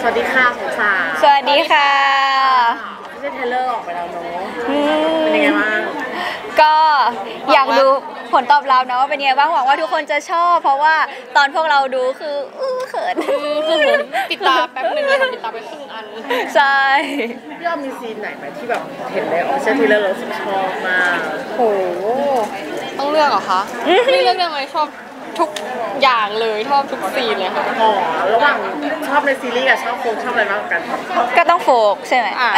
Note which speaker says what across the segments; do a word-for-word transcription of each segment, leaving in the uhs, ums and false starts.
Speaker 1: สวัสดีค่ะสงสาร
Speaker 2: สวัสดีค่ะ
Speaker 1: ไม่ใช่เทเลอร์ออกไปแล้วเนาะเป็นยังไงบ้าง
Speaker 2: ก็อยากดูผลตอบรับนะว่าเป็นยังไงบ้างหวังว่าทุกคนจะชอบเพราะว่าตอนพวกเราดูคืออื้อเขิน
Speaker 3: ปิดตาแป๊บนึงเลยปิดตาไปครึ่งอัน
Speaker 2: ใช่
Speaker 1: พี่อ้อมมีซีนไหนไหมที่แบบเห็นในออฟฟิเชียลเทเลอร์เราชอบมาก
Speaker 3: โหต้องเลือกเหรอคะไม่เลือกได้ไหมชอบทุกอย่างเลยชอบทุกซีนเลยค่ะ
Speaker 1: อ๋อระหว่างชอบในซีรีส์กับชอบโฟกชอบอะไรมากกว่ากัน
Speaker 2: ก็ต้องโฟกใช่ไหม
Speaker 3: อ่า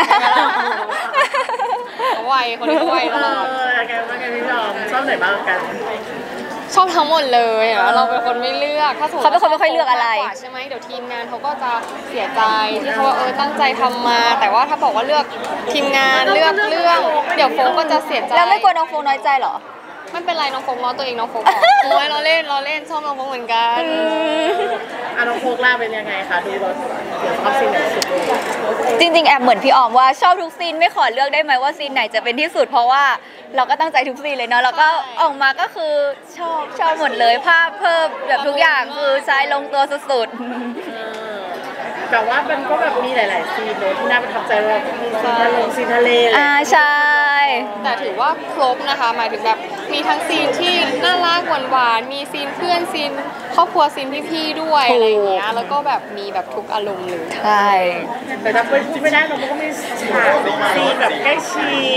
Speaker 3: เขาไวคนนี้เขาไวตลอด
Speaker 1: เออแกว่าแกพี่อ้อมชอบไหนมากกว่ากัน
Speaker 3: ชอบทั้งหมดเลยเราเป็นคนไม่เลือกถ้าสมมติ
Speaker 2: เขาเป็นคนไม่ค่อยเลือกอะไร
Speaker 3: ใช่ไหมเดี๋ยวทีมงานเขาก็จะเสียใจที่เขาว่าเออตั้งใจทำมาแต่ว่าถ้าบอกว่าเลือกทีมงานเลือกเรื่องเดี๋ยวโฟกก็จะเสียใจ
Speaker 2: แล้วไม่กลัวน้องโฟกน้อยใจหรอ
Speaker 3: ไม่เป็นไรน้องโฟกล้อตัวเองน้องโฟกโอ้ยเราเล่นเราเล่นชอบน้องโฟกเหมือนกัน
Speaker 1: อ่ะน้องโฟกล่าเป็นยังไงคะดูรถชอบซีนไหนสุด
Speaker 2: จริงๆแอบเหมือนพี่ออมว่าชอบทุกซีนไม่ขอเลือกได้ไหมว่าซีนไหนจะเป็นที่สุดเพราะว่าเราก็ตั้งใจทุกซีนเลยเนาะแล้วก็ออกมาก็คือชอบชอบหมดเลยภาพเพิ่มแบบทุกอย่างคือใช้ลงตัวสุด
Speaker 1: ๆแต่ว่ามันก็แบบมีหลายๆซีนเลยที่น่าประทับใจเรามีซีนลงซีนทะเล
Speaker 2: อ่าใช่
Speaker 3: แต่ถือว่าครบนะคะหมายถึงแบบมีทั้งซีนที่น่ารักหวานๆมีซีนเพื่อนซีนครอบครัวซีนพี่ๆด้วยอะไรอย่างเงี้ยแล้วก็แบบมีแบบทุกอารมณ์เลย
Speaker 2: ใช่
Speaker 1: แต่ถ้าเป็นไม่ได้เราก็มีฉากซีนแบบใกล้ชิด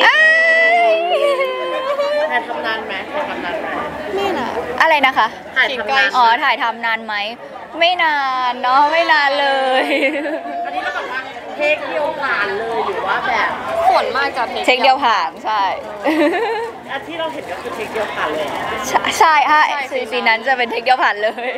Speaker 1: ถ่ายทำนานไหมถ่ายทำนานไหม
Speaker 3: ไม่นาน
Speaker 2: อะไรนะคะ
Speaker 1: ถ่ายทำนาน
Speaker 2: อ๋อถ่ายทำนานไหมไม่นานเนาะไม่นานเลย
Speaker 1: อันนี้เราแบบว่าเทคเดียวผ่านเลยหรือว่าแบบ
Speaker 3: ส่วนมากจะ
Speaker 2: เทคเดียวผ่านใช่
Speaker 1: อันที่เราเห็นก็คือเทคเดียวผ่านเลย
Speaker 2: ใช่ค่ะซีนั้นจะเป็นเทคเดียวผ่านเลย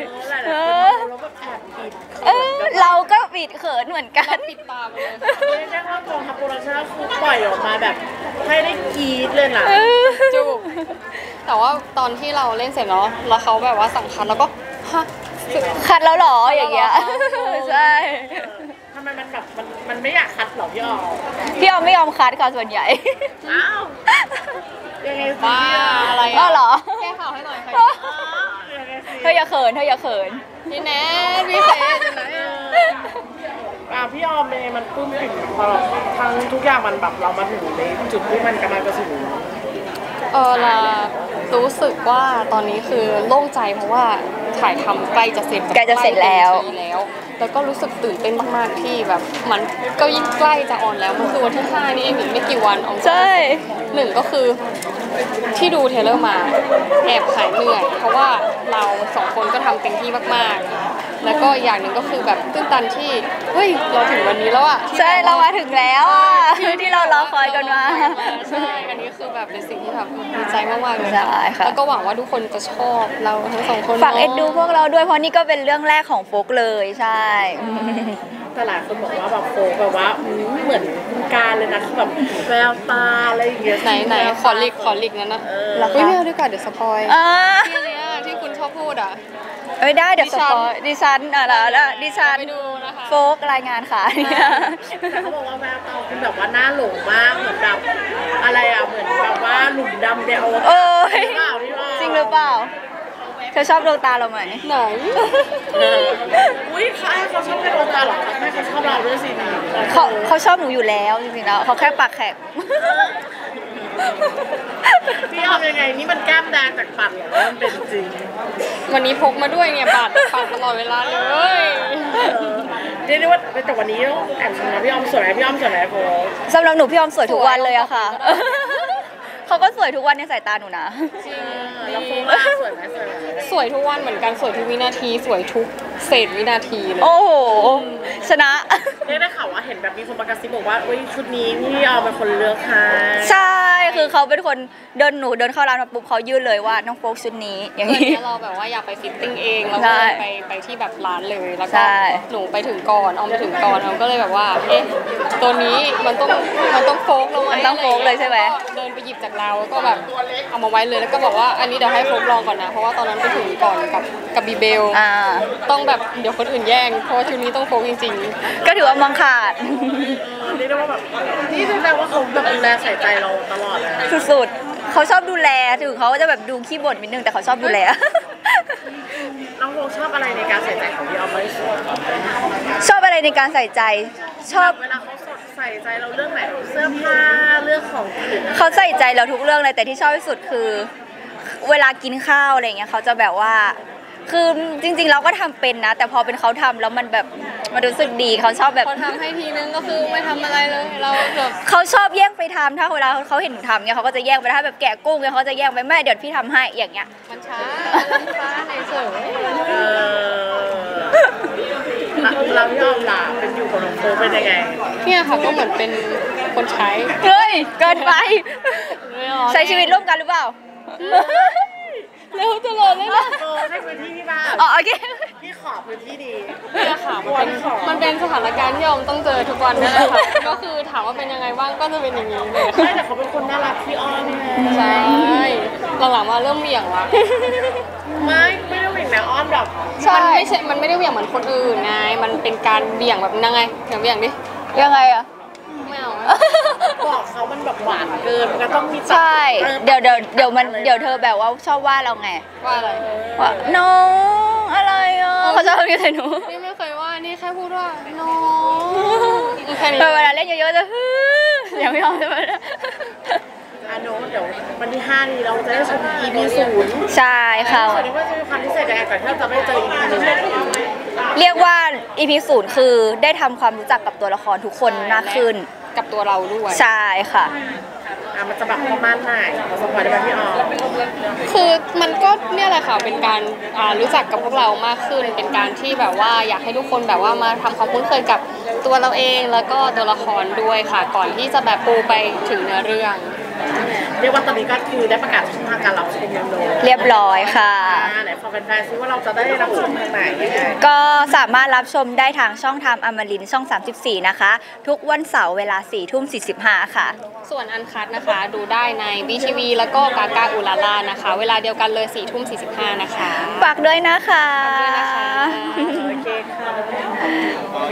Speaker 2: เออเราก็ปิดเขินเหมือนกัน
Speaker 3: ปิดตาไปเลย
Speaker 1: เรียกว่ากองทัพโปรดักชั่นคือปล่อยออกมาแบบให้ได้กรี๊ดเลยนะ
Speaker 3: จูบแต่ว่าตอนที่เราเล่นเสร็จเนาะแล้วเขาแบบว่าสั่งคัดแล้วก็ฮะ
Speaker 2: คัดแล้วหรออย่างเงี้ยใช่
Speaker 1: ทำไมมันแบบมันมันไม่อยากคัดหรอพี่ออม
Speaker 2: พี่ออมไม่ยอมคัดค่ะส่วนใหญ่
Speaker 1: อ้าวยังไง
Speaker 3: บ้าอะไร
Speaker 2: อ่ะเหรอ
Speaker 3: แก้ข่าวให้หน่อยค่ะ
Speaker 2: เธออย่าเขินเธออย่าเขิน
Speaker 3: พี่แนทพี่เฟย์จะไหน
Speaker 1: อ่ะพี่ออมเมย์มันปลื้มปิ่มพอทั้งทุกอย่างมันแบบเรามาถึงในจุดที่มันกำลังจะถึง
Speaker 3: เออเรารู้สึกว่าตอนนี้คือโล่งใจเพราะว่าถ่ายทำใกล้จะเสร็จ
Speaker 2: ใกล้จะเสร็จแล้ว
Speaker 3: แล้วแล้วก็รู้สึกตื่นเต้นมากๆที่แบบมันก็ยิ่งใกล้จะออนแล้วมันคือวันที่ห้านี่เองอีกไม่กี่วันออน
Speaker 2: ใช่
Speaker 3: หนึ่งก็คือที่ดูเทเลอร์มาแอบหายเหนื่อยเพราะว่าเราสองคนก็ทำเต็มที่มากๆแล้วก็อย่างหนึ่งก็คือแบบตื้นตันที่เฮ้ยเราถึงวันนี้แล้วอ่ะ
Speaker 2: ใช่เรามาถึงแล้วอ่ะที่เรารอคอยกันมา
Speaker 3: ใช่อันนี้คือแบบเป็นสิ่งที่แบบดีใจมากๆเลย
Speaker 2: ค่ะ
Speaker 3: แล้วก็หวังว่าทุกคนจะชอบเราทั้งสองคน
Speaker 2: ฝากเอ็นดูพวกเราด้วยเพราะนี่ก็เป็นเรื่องแรกของโฟกเลยใช่
Speaker 1: แต่หลายคนบอกว่าแบบโฟกแบบว่าเหมือนการเลยนะแบบแววตาอะไรอย่างเงี้ย
Speaker 3: ไหนไหนขอลิกขอลิกนั้นนะเราไม่เอาดีกว่าเดี๋ยวสปอยที่นี้ที่คุณชอบพูดอ่ะ
Speaker 2: เอ้ยได้เดี๋ยวสปอยดิฉันอ่ะแล้วดิฉันโฟกรายงานค่ะ
Speaker 1: แต่เขาบอกว่าแววตาคุณแบบว่าน่าหลงมากเหมือนแบบอะไรอ่ะเหมือนแบบว่าหลุมดำเดียว
Speaker 2: เออจริงหรือเปล่าเธอชอบดวงตาเราไหม
Speaker 3: ไหน
Speaker 1: อุ้ยใครเขาชอบแค่ดวงตาหรอไม่เขาชอบเราด้วยสิ
Speaker 2: เขาเขาชอบหนูอยู่แล้วจริงๆแล้วเขาแค่ปากแข็ง
Speaker 1: พี่ทำยังไงนี่มันแก้มแดงจากปัดเหรอมันเป็นจริง
Speaker 3: วันนี้พกมาด้วยเนี่ยปัดปัดตลอดเวลาเลย
Speaker 1: เรียกได้ว่าแต่วันนี้แอบชมนะพี่ออมสวยไหมพี่ออมสวยไหมโฟ
Speaker 2: สำหรับหนูพี่ออมสวยทุกวันเลยอะค่ะเขาก็สวยทุกวันในสายตาหนูนะ
Speaker 1: จริงแล้วโฟล่าสวยไหมสวยไหม
Speaker 3: สวยทุกวันเหมือนกันสวยทุกวินาทีสวยทุกเศษวินาทีเลย
Speaker 2: โอ้โหชนะ
Speaker 1: เรียกได้ข่าวว่าเห็นแบบมีคนประกาศซิบอกว่าอุ้ยชุดนี้พี่ออมเป็นคนเลือกให้
Speaker 2: ใช่คือเขาเป็นคนเดินหนูเดินเข้าร้านมาปุ๊บเขายื่นเลยว่าน้องโฟกชุดนี้อย่างนี้
Speaker 3: เราแบบว่าอยากไปฟิตติ้งเองเราก็เลยไปไปที่แบบร้านเลยแล้วก็หนูไปถึงก่อนออมไปถึงก่อนออมก็เลยแบบว่าเอ๊ะตัวนี้มันต้องมันต้องโฟกลงมา
Speaker 2: ต้องโฟกเลยใช่ไหม
Speaker 3: เดินไปหยิบจากเราก็แบบเอามาไว้เลยแล้วก็บอกว่าอันนี้เดี๋ยวให้โฟกลองก่อนนะเพราะว่าตอนนั้นไปถึงก่อนกับกับบีเบลต้องแบบเดี๋ยวคนอื่นแย่งเพราะว่าชุดนี้ต้องโฟกจริง
Speaker 2: ๆก็ถือว่ามองขาด
Speaker 1: นี่ได้ว่าแบบนี่แสดงว่าเขาแบบดูแลใส่ใจเราตลอดเลย
Speaker 2: สุดๆเขาชอบดูแลถึงเขาจะแบบดูขี้บ่นนิดนึงแต่เขาชอบดูแล
Speaker 1: น้องโฟกชอบอะไรในการใส่ใจของพี่ออมไหม
Speaker 2: ชอบอะไรในการใส่ใจชอบ
Speaker 1: เวลาเขาสดใส่ใจเราเรื่องไหนเสื้อผ้าเรื่องของกิน
Speaker 2: เขาใส่ใจเราทุกเรื่องเลยแต่ที่ชอบที่สุดคือ เวลากินข้าวอะไรเงี้ยเขาจะแบบว่า คือจริงๆเราก็ทำเป็นนะ แต่พอเป็นเขาทำแล้วมันแบบมันรู้สึกดีเขาชอบแบบ
Speaker 3: เขาทำให้ทีนึงก็คือไม่ทำอะไรเลยเราแบบ
Speaker 2: เขาชอบแย่งไปทำถ้าเวลาเขาเห็นหนูทำเนี่ยเขาก็จะแย่งไปถ้าแบบแกะกุ้งเนี่ยเขาจะแย่งไปแม่เดี๋ยวพี่ทำให้อย่างเงี้ย
Speaker 3: มันช้ามันช้าในเสริม
Speaker 1: เออเราพี่ออมล่ะเป็นอยู่กับน้องโฟเป็นยังไง
Speaker 3: เนี่ยค่ะก็เหมือนเป็นคนใช้
Speaker 2: เฮ้ยเกินไปใช้ชีวิตร่วมกันหรือเปล่า
Speaker 3: เร็วจะหล่นเลยนะ
Speaker 1: เออให้พื้นที่พี่บ้าง
Speaker 2: อ๋อโอเค
Speaker 1: พี่ขอพื้นที่ดี
Speaker 3: เนี่ยค่ะมันเป็นมันเป็นสถานการณ์ที่ออมต้องเจอทุกวันนั่นแหละค่ะก็คือถามว่าเป็นยังไงบ้างก็จะเป็นอย่างนี้เลย
Speaker 1: ไม่แต่เขาเป็นคนน่ารักพี่อ้อมไง
Speaker 3: ใช่หลังๆมาเริ่มเหวี่ยงละ
Speaker 1: ไม่ไม่ได้หวิ่งนะอ้อมแบบ
Speaker 3: มันไม่ใช่มันไม่ได้เหวี่ยงเหมือนคนอื่นไงมันเป็นการเหวี่ยงแบบยังไงเดี๋ยวเหวี่ยงดิ
Speaker 2: ยังไงอะ
Speaker 3: ไม่เอา
Speaker 1: บอกเขามันแบบหวานเกินมันก็ต้องมี
Speaker 2: ใช่เดี๋ยวเดี๋ยวเดี๋ยวมันเดี๋ยวเธอแบบว่าชอบว่าเราไง
Speaker 3: ว่าอะไร
Speaker 2: ว่าน้องอะไรอ่ะเขาจะทำยังไงหนู
Speaker 3: นี่ไม่เคยว่านี่แค่พูดว่าน้องแค่นี้
Speaker 2: เวลาเล่นเยอะๆจะฮึยังไม่ยอมใช่ไหม
Speaker 1: อาโน้ตเดี๋ยววันที่ห้านี้เราจะได้ชม อี พี ศูนย์
Speaker 2: ใช่ค่ะ
Speaker 1: ส่วนนี้ว่าจะมีความพิเศษยังไงก่อนที่เราจะไม่เจอ อี พี หนึ่ง
Speaker 2: เรียกว่า อี พี ศูนย์คือได้ทำความรู้จักกับตัวละครทุกคนมากขึ้น
Speaker 3: กับตัวเราด้วย
Speaker 2: ใช่ค่ะ
Speaker 1: อ่ะมันจะแบบประมาณไหนขอสปอยได้ไหมพี่ออม
Speaker 3: คือมันก็เนี่ยแหละค่ะเป็นการอ่ารู้จักกับพวกเรามากขึ้น เป็นการที่แบบว่าอยากให้ทุกคนแบบว่ามาทำความคุ้นเคยกับตัวเราเองแล้วก็ตัวละครด้วยค่ะ ก่อนที่จะแบบปูไปถึงเนื้อเรื่อง
Speaker 1: เรียกว่าตอนนี้ก็คือได้ประกาศช่องทางการรับชมแล้วเนอะ
Speaker 2: เรียบร้อยค่ะ
Speaker 1: อ่าไหนขอแฟนๆซิว่าเราจะได้รับชมทางไหนยังไง
Speaker 2: ก็สามารถรับชมได้ทางช่องทางอมรินทร์ช่อง สามสิบสี่ นะคะ ทุกวันเสาร์เวลาสี่ทุ่มสี่สิบห้าค่ะ
Speaker 3: ส่วนอันคัดนะคะ ดูได้ใน บี ที วี แล้วก็กากาอุลาลานะคะ เวลาเดียวกันเลยสี่ทุ่มสี่สิบห้านะคะ
Speaker 2: ฝากด้วยนะคะ
Speaker 3: ฝากด้วยนะคะ
Speaker 1: โอเคค่ะ